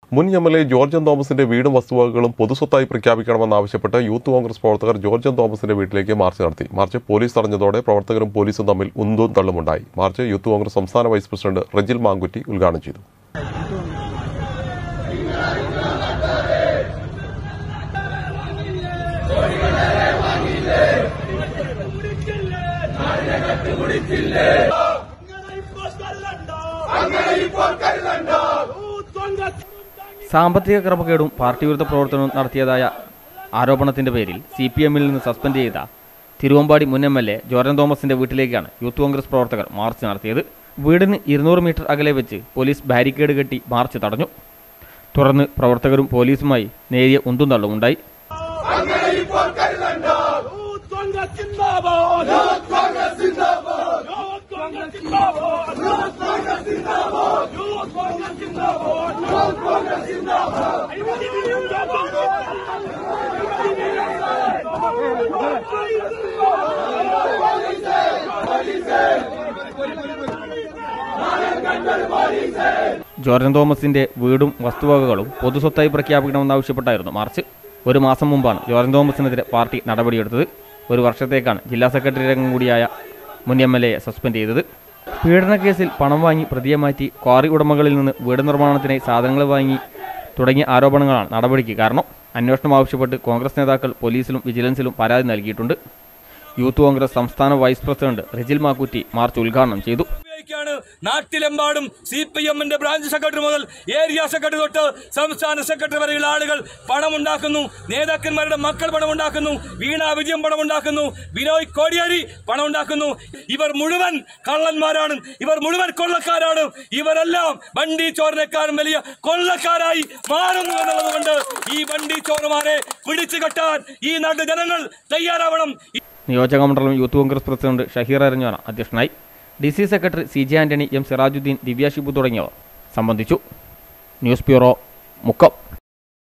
മുൻ എം.എൽ.എ. ജോർജൻ തോമസിന്റെ വീടും വസ്തുവകകളും പൊതുസ്വത്തായി പ്രഖ്യാപിക്കണമെന്നാവശ്യപ്പെട്ട് യൂത്ത് കോൺഗ്രസ് പ്രവർത്തകർ ജോർജൻ തോമസിന്റെ വീട്ടിലേക്ക് മാർച്ച് നടത്തി. മാർച്ച് പോലീസ് തടഞ്ഞതോടെ പ്രവർത്തകരും പോലീസും തമ്മിൽ ഉന്തും തള്ളുമുണ്ടായി. മാർച്ച് യൂത്ത് കോൺഗ്രസ് സംസ്ഥാന വൈസ് പ്രസിഡന്റ് റജിൽ മാങ്കുറ്റി ഉദ്ഘാടനം ചെയ്തു. സാമ്പത്തിക ക്രമക്കേടും പാർട്ടി വിരുദ്ധ പ്രവർത്തനവും നടത്തിയതായ ആരോപണത്തിന്റെ പേരിൽ CPM-ൽ നിന്ന് സസ്പെൻഡ് ചെയ്ത തിരുവമ്പാടി മുൻ എം.എൽ.എ. ജോർജൻ തോമസിന്റെ വീട്ടിലേക്കാണ് യൂത്ത് കോൺഗ്രസ് പ്രവർത്തകർ മാർച്ച് നടത്തിയത്. വീടിന് 200 മീറ്റർ അകലെ വെച്ച് പോലീസ് ബാരിക്കേഡ് കെട്ടി മാർച്ച് തടഞ്ഞു. തുടർന്ന് പ്രവർത്തകരും പോലീസുമായി നേരിയ ഉന്തും തള്ളുമുണ്ടായി. ജോർജൻ തോമസിന്റെ വീടും വസ്തുവകകളും പൊതുസ്വത്തായി പ്രഖ്യാപിക്കണമെന്നാവശ്യപ്പെട്ടായിരുന്നു മാർച്ച്. ഒരു മാസം മുമ്പാണ് ജോർജൻ തോമസിനെതിരെ പാർട്ടി നടപടിയെടുത്തത്. ഒരു വർഷത്തേക്കാണ് ജില്ലാ സെക്രട്ടറി രംഗം കൂടിയായ മുൻ എം.എൽ.എയെ സസ്പെൻഡ് ചെയ്തത്. പീഡനക്കേസിൽ പണം വാങ്ങി പ്രതിയെ മാറ്റി ക്വാറി ഉടമകളിൽ നിന്ന് വീട് നിർമ്മാണത്തിനായി സാധനങ്ങൾ വാങ്ങി തുടങ്ങിയ ആരോപണങ്ങളാണ് നടപടിക്ക് കാരണം. അന്വേഷണം ആവശ്യപ്പെട്ട് കോൺഗ്രസ് നേതാക്കൾ പോലീസിലും വിജിലൻസിലും പരാതി നൽകിയിട്ടുണ്ട്. യൂത്ത് കോൺഗ്രസ് സംസ്ഥാന vice president Rijil Makkutty march ഉദ്ഘാടനം ചെയ്തു. നാട്ടിലെമ്പാടും CPM-ന്റെ ബ്രാഞ്ച് സെക്രട്ടറി മുതൽ ഏരിയ സെക്രട്ടറി തൊട്ട് സംസ്ഥാന സെക്രട്ടറി വരെയുള്ള ആളുകൾ പണമുണ്ടാക്കുന്നു. നേതാക്കന്മാരുടെ മക്കൾ പണമുണ്ടാക്കുന്നു. വീണ വിജയം പണമുണ്ടാക്കുന്നു. വിനോയ് കോടിയേരി പണമുണ്ടാക്കുന്നു. ഇവർ മുഴുവൻ കള്ളന്മാരാണ്. ഇവർ മുഴുവൻ കൊള്ളക്കാരാണ്. ഇവരെല്ലാം വണ്ടി ചോറിനേക്കാളും വലിയ കൊള്ളക്കാരായി മാറുന്നു എന്നുള്ളതുകൊണ്ട് ഈ വണ്ടി ചോറുമാരെ പിടിച്ചു കെട്ടാൻ ഈ നാട്ടു ജനങ്ങൾ തയ്യാറാവണം. നിയോജക മണ്ഡലം യൂത്ത് കോൺഗ്രസ് പ്രസിഡന്റ് ഷഹീർ അരഞ്ഞോന അധ്യക്ഷനായി. DC secretary CJ Antony, M. Sirajudheen, Divya Shibu തുടങ്ങിയവർ സംബന്ധിച്ചു. News bureau, Mukkam.